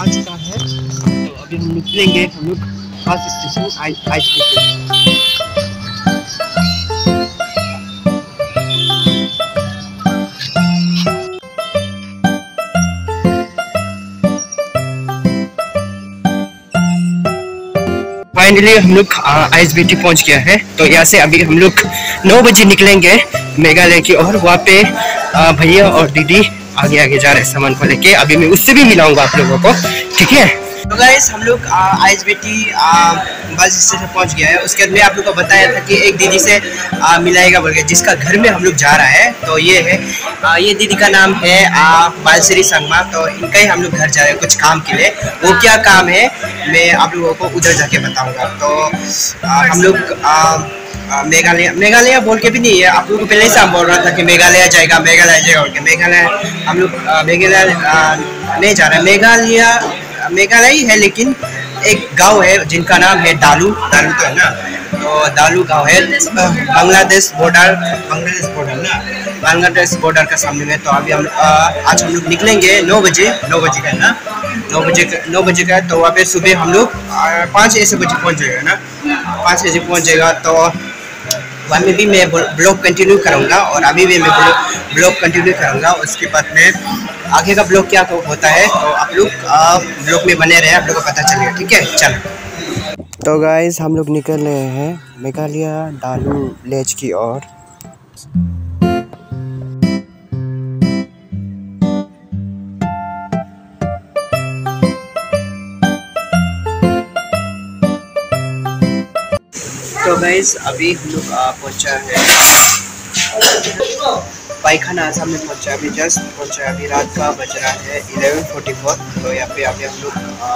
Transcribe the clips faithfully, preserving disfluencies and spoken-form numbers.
आ चुका है। तो अभी हम निकलेंगे, हम लोग bus station I I station. Finally हम लोग आईएसबीटी पहुंच गया है। तो यहाँ से अभी हम लोग नौ बजे निकलेंगे मेघालय की और वहाँ पे भैया और दीदी आगे आगे जा रहे हैं सामान को लेके। अभी मैं उससे भी मिलाऊंगा आप लोगों को, ठीक है। तो गाइस हम लोग आईएसबीटी बस स्टेशन पहुंच गया है। उसके बाद मैं आप लोग को बताया था कि एक दीदी से आ, मिलाएगा बोल के, जिसका घर में हम लोग जा रहा है। तो ये है आ, ये दीदी का नाम है बालश्री संगमा। तो इनका ही हम लोग घर जा रहे हैं कुछ काम के लिए। वो क्या काम है मैं आप लोगों को उधर जाके बताऊंगा। तो आ, हम लोग मेघालय मेघालय बोल के भी नहीं है, आप लोगों को पहले से हम बोल रहा था कि मेघालय जाएगा मेघालय जाएगा बोल के। मेघालय हम लोग मेघालय नहीं जा रहे हैं, मेघालय मेघालय ही है, लेकिन एक गांव है जिनका नाम है दालू। दालू तो है ना, तो दालू गांव है बांग्लादेश बॉर्डर, बांग्लादेश बॉर्डर ना, बांग्लादेश बॉर्डर का सामने में। तो अभी हम आज हम लोग निकलेंगे नौ बजे नौ बजे का है ना, नौ बजे नौ बजे का। तो वहाँ पे सुबह हम लोग पाँच ऐसे बजे पहुँच जाएगा ना, पाँच बजे पहुँच जाएगा। तो वहाँ में भी मैं ब्लॉग कंटिन्यू करूँगा और अभी भी मैं ब्लॉग कंटिन्यू करूँगा। उसके बाद में आगे का ब्लॉग क्या तो होता है, तो आप लोग ब्लॉग में बने रहे, आप लोग को पता चलेगा, ठीक है। चलो तो गाइस हम लोग निकल रहे हैं मेघालय दालू लेज की ओर। तो गाइस अभी हम लोग पहुंचा है पायखाना सामने पहुंचा, अभी जस्ट पहुंचा। अभी रात का बज रहा है इलेवन फोर्टी फोर। तो यहाँ पे अभी हम लोग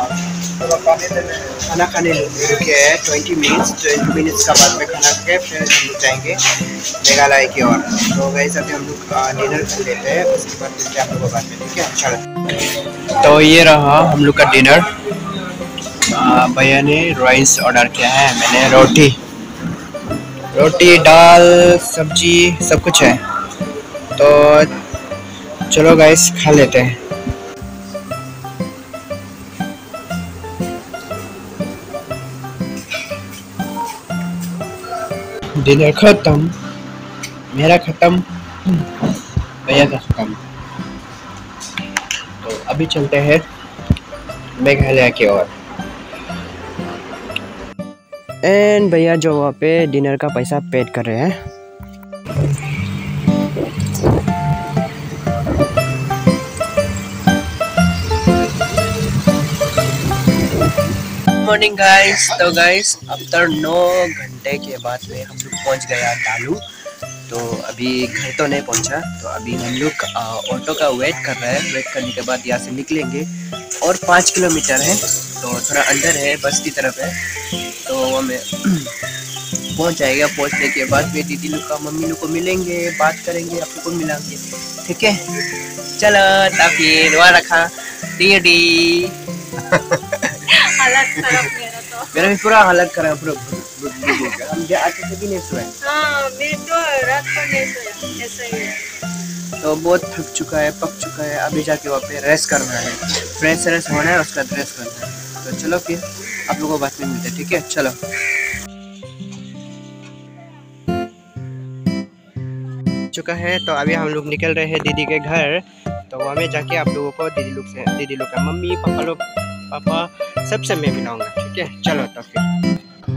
खाना खाने रुके हैं ट्वेंटी मिनट्स ट्वेंटी मिनट्स का बाद में खाना खा के फिर हम लोग जाएंगे मेघालय की ओर। तो गाइस अभी हम लोग डिनर कर लेते हैं, उसके बाद मिलते हैं आप लोगों को बाद में, ठीक है। चलो तो ये रहा हम लोग का डिनर। भैया ने राइस ऑर्डर किया है, मैंने रोटी रोटी दाल सब्जी सब कुछ है। तो चलो गाइस खा लेते हैं। डिनर खत्म, मेरा खत्म, भैया का खत्म। तो अभी चलते हैं मेघालय की ओर। एंड भैया जो वहाँ पे डिनर का पैसा पेड कर रहे हैं। Morning guys. तो गाइस आफ्टर नौ घंटे के बाद में हम लोग पहुँच गया दालू। तो अभी घर तो नहीं पहुँचा, तो अभी हम लोग ऑटो का वेट कर रहे हैं। वेट करने के बाद यहाँ से निकलेंगे और पाँच किलोमीटर है, तो थोड़ा अंदर है, बस की तरफ है। तो हमें पहुँच जाएगा। पहुँचने के बाद फिर दीदी लोग का मम्मी लोग को मिलेंगे, बात करेंगे, आप लोग को मिलाएंगे, ठीक है। चलो ताकि दुआ रखा दीदी। हालत खराब मेरा तो मेरा भी पूरा हालत खराब, पूरा हम आते भी नहीं सोए। हाँ मैं तो रात को नहीं सोया, ऐसा ही है। तो बहुत थक चुका है, पक चुका है। अभी जाके वहाँ पे रेस्ट करना है, फ्रेश रेस्ट होना है, उसका रेस्ट करना है। तो चलो फिर आप लोगों को बाद में मिलते हैं, ठीक है। चलो चुका है। तो अभी हम लोग निकल रहे हैं दीदी के घर। तो वहाँ में जाके आप लोगों को दीदी लोग से दीदी लोग का मम्मी पापा लोग पापा सबसे मैं मिलाऊंगा, ठीक है। चलो तो फिर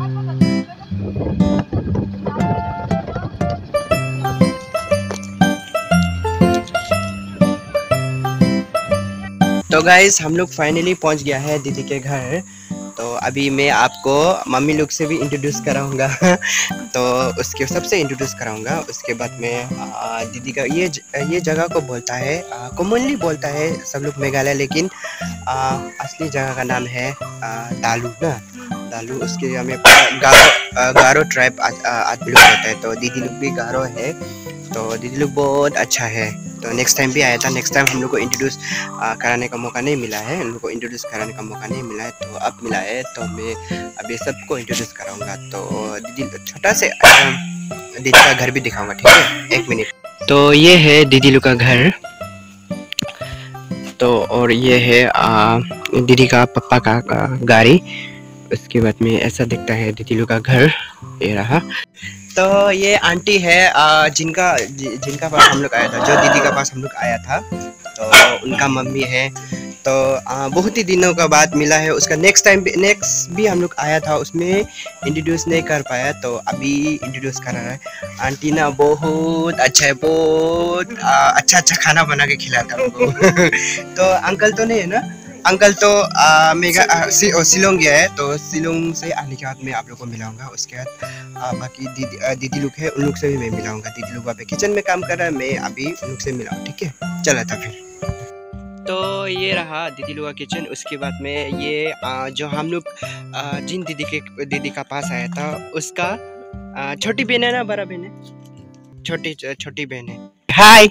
तो गाइस हम लोग फाइनली पहुंच गया है दीदी के घर। तो अभी मैं आपको मम्मी लोग से भी इंट्रोड्यूस कराऊंगा। तो उसके सबसे इंट्रोड्यूस कराऊंगा। उसके बाद में दीदी का ये ये जगह को बोलता है, कॉमनली बोलता है सब लोग मेघालय, लेकिन आ, असली जगह का नाम है आ, दालू ना, दालू। उसके हमें गारो गारो ट्राइब आदमी लोग रहता है। तो दीदी लोग भी गारो है। तो दीदी लोग बहुत अच्छा है। तो नेक्स्ट टाइम भी आया था, नेक्स्ट टाइम हम लोग को इंट्रोड्यूस कराने का मौका नहीं मिला है, हम लोग को इंट्रोड्यूस कराने का मौका नहीं मिला है। तो अब मिला है, तो मैं अभी सबको इंट्रोड्यूस कराऊंगा। तो दीदी छोटा से दीदी का घर भी दिखाऊंगा, ठीक है। एक मिनट। तो ये है दीदी लोग का घर। तो और ये है आ, दीदी का पापा का, का गाड़ी। उसके बाद में ऐसा दिखता है दीदी लोग का घर, ये रहा। तो ये आंटी है आ, जिनका जि, जिनका पास हम लोग आया था, जो दीदी का पास हम लोग आया था, तो उनका मम्मी है। तो आ, बहुत ही दिनों का बाद मिला है। उसका नेक्स्ट टाइम भी नेक्स्ट भी हम लोग आया था, उसमें इंट्रोड्यूस नहीं कर पाया, तो अभी इंट्रोड्यूस कर रहा है। आंटी ना बहुत अच्छा है, बहुत आ, अच्छा अच्छा खाना बना के खिलाता है हमको। तो अंकल तो नहीं है ना, अंकल तो आ, मेगा आ, सि, ओ, शिलोंग गया है, तो शिलोंग से आने के बाद मैं आप लोग को मिलाऊंगा। उसके बाद आ, बाकी दीदी आ, दीदी लोग है, उन लोग से भी मैं मिलाऊंगा। दीदी लोग अभी किचन में काम कर रहा है, मैं अभी उन लोग से मिलाऊँ, ठीक है। चला था फिर। तो ये रहा दीदी लोग का किचन। उसके बाद में ये आ, जो हम लोग आ, जिन दीदी के दीदी का पास आया था, उसका आ, छोटी बहन है ना, बड़ा बहन है, छोटी छोटी बहन है। हाय।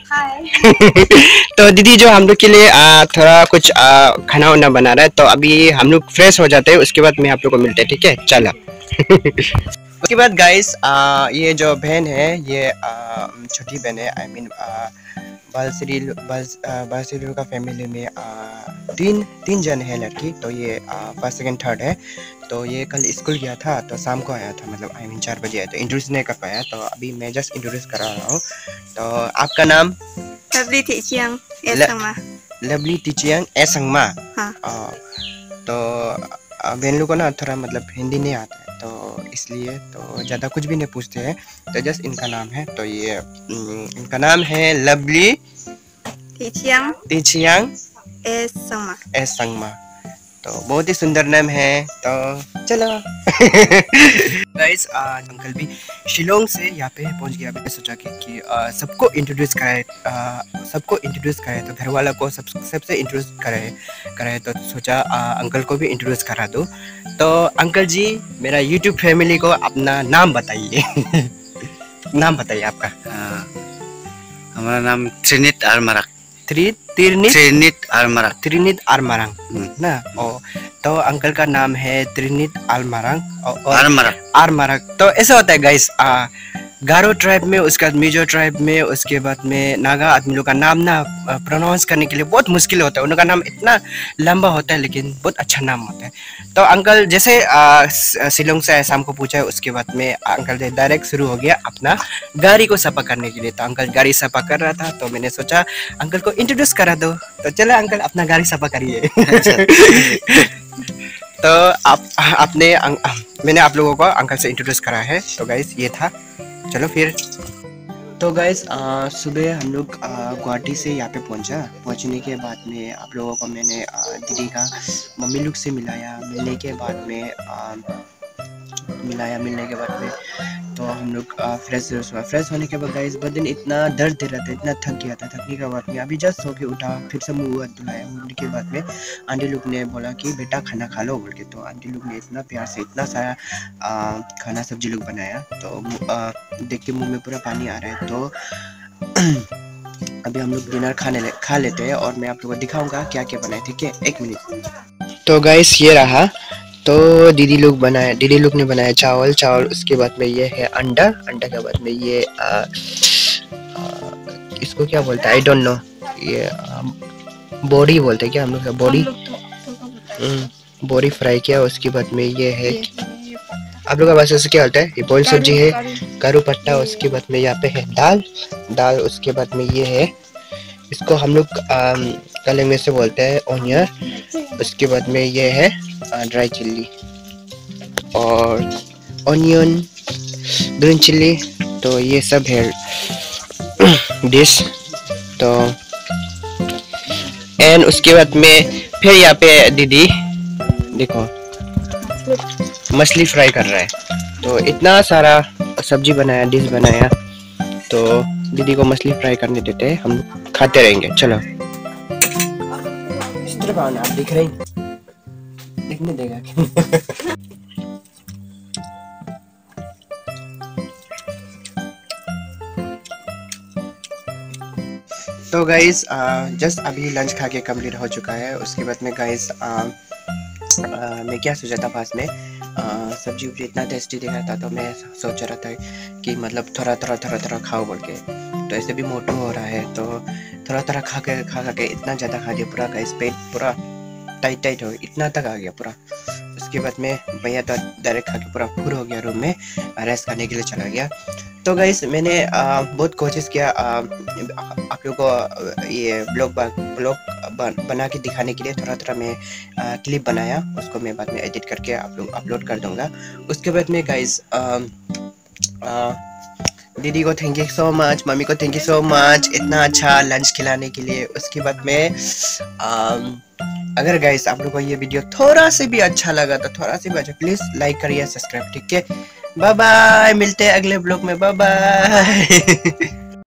तो दीदी जो हम लोग के लिए आ, थोड़ा कुछ आ, खाना वाना बना रहा है, तो अभी हम लोग फ्रेश हो जाते हैं, उसके बाद में आप लोग को मिलते हैं, ठीक है। चलो। उसके बाद गाइस, ये जो बहन है, ये छोटी बहन है, आई मीन बालश्री बालश्री का फैमिली में आ, तीन तीन जन है लड़की। तो ये फर्स्ट सेकंड थर्ड है। तो ये कल स्कूल गया था, तो शाम को आया था, मतलब आई मीन चार बजे आया, तो इंट्रोड्यूस नहीं कर पाया, तो अभी मैं जस्ट इंट्रोड्यूस करा रहा हूँ। तो आपका नाम? लवली टीचियांग एसंगमा। लवली टीचियांग एसंगमा। हाँ। तो बहन लोग को ना थोड़ा मतलब हिंदी नहीं आता है, तो इसलिए तो ज़्यादा कुछ भी नहीं पूछते हैं, तो जस्ट इनका नाम है। तो ये इनका नाम है लवली टीचियांग टीचियांग एसंगमा। एसंगमा। तो बहुत ही सुंदर नाम है। तो चलो। गाइस, अंकल भी शिलोंग से यहाँ पे पहुँच गया। मैंने सोचा कि, कि आ, सबको इंट्रोड्यूस कराए, सबको इंट्रोड्यूस कराए, तो घर वाला को सब सबसे इंट्रोड्यूस कराए कराए तो सोचा आ, अंकल को भी इंट्रोड्यूस करा दो। तो अंकल जी, मेरा यूट्यूब फैमिली को अपना नाम बताइए। नाम बताइए आपका। हमारा नाम त्रिनित आरमारक। त्रि त्रिनित त्रिनित आरमारक। त्रिनित आरमारक ना। ओ, तो अंकल का नाम है त्रिनित आरमारक और आरमारक आरमारक। तो ऐसा होता है गाइस, गारो ट्राइब में, उसके बाद मिजो ट्राइब में, उसके बाद में नागा आदमी लोग का नाम ना प्रोनाउंस करने के लिए बहुत मुश्किल होता है। उनका नाम इतना लंबा होता है, लेकिन बहुत अच्छा नाम होता है। तो अंकल जैसे शिलोंग से शाम को पूछा है, उसके बाद में अंकल ने डायरेक्ट शुरू हो गया अपना गाड़ी को सफा करने के लिए। तो अंकल गाड़ी सफा कर रहा था, तो मैंने सोचा अंकल को इंट्रोड्यूस करा दो। तो चलो अंकल, अपना गाड़ी सफा करिए। तो आप आपने मैंने आप लोगों को अंकल से इंट्रोड्यूस करा है। तो गाइस ये था, चलो फिर। तो गाइस, सुबह हम लोग गुवाहाटी से यहाँ पे पहुँचा। पहुँचने के बाद में आप लोगों को मैंने आ, दीदी का मम्मी लोग से मिलाया। मिलने के बाद में आ, मिलाया मिलने के बाद में तो हम लोग फ्रेश हुआ। फ्रेश होने के बाद गाइस, बदन इतना दर्द दे रहा था, इतना थक गया था। थकने के बाद में अभी जस्ट सो के उठा, फिर से मुँह धुलाया। मुँह के बाद में आंटी लोग ने बोला कि बेटा खाना खा लो बोल के। तो आंटी लोग ने इतना प्यार से इतना सारा आ, खाना सब्जी लोग बनाया, तो आ, देख के मुँह में पूरा पानी आ रहा है। तो अभी हम लोग डिनर खाने ले, खा लेते हैं, और मैं आप लोगों को दिखाऊंगा क्या क्या बनाए, ठीक है। एक मिनट। तो गाइस ये रहा। तो दीदी लोग बनाए दीदी लोग ने बनाया चावल चावल उसके बाद में ये है अंडा। अंडा के बाद में ये आ, आ, इसको क्या बोलते हैं, आई डोंट नो, ये बॉडी बोलते हैं क्या हम लोग का, बॉडी बॉडी फ्राई किया। उसके बाद में ये है, आप लोग का भाषा से क्या होता है, ये बॉइल सब्जी है, करू पत्ता। उसके बाद में यहाँ पे है दाल दाल उसके बाद में ये है, इसको हम लोग काले में से बोलते हैं ओनियन। उसके बाद में ये है ड्राई चिल्ली और ऑनियन, ग्रीन चिल्ली। तो ये सब है डिश। तो एंड उसके बाद में फिर यहाँ पे दीदी देखो मछली फ्राई कर रहा है। तो इतना सारा सब्जी बनाया, डिश बनाया, तो दीदी को मछली फ्राई करने देते हैं, हम लोग खाते रहेंगे। चलो। इस तरफ आओ ना, आप दिख रहे हैं, दिखने देगा। तो गाइस, जस्ट अभी लंच खा के कंप्लीट हो चुका है। उसके बाद में गाइस मैं क्या सोचा था, पास में आ, सब्जी उब्जी इतना टेस्टी दिख रहा था, तो मैं सोच रहा था कि मतलब थोड़ा थोड़ा थोड़ा थोड़ा खाओ बोल के। तो ऐसे भी मोटू हो रहा है, तो थोड़ा थोड़ा खा के खा खा के इतना ज़्यादा खा दिया, पूरा गाइस पेट पूरा टाइट टाइट हो, इतना तक आ गया पूरा। उसके बाद में भैया तो डायरेक्ट खा के पूरा फुल हो गया, रूम में रेस्ट करने के लिए चला गया। तो गाइस मैंने आ, बहुत कोशिश किया आ, आप लोगों को ये ब्लॉग ब्लॉग बना के दिखाने के लिए। थोड़ा थोड़ा मैं आ, क्लिप बनाया, उसको मैं बाद में एडिट करके आप लोग अपलोड कर दूंगा। उसके बाद में गाइस दीदी को थैंक यू सो मच, मम्मी को थैंक यू सो मच इतना अच्छा लंच खिलाने के लिए। उसके बाद में आ, अगर गाइस आप लोगों को ये वीडियो थोड़ा से भी अच्छा लगा तो थोड़ा से भी अच्छा प्लीज लाइक करिए, सब्सक्राइब, ठीक है। बाय बाय, मिलते हैं अगले ब्लॉग में, बाय बाय।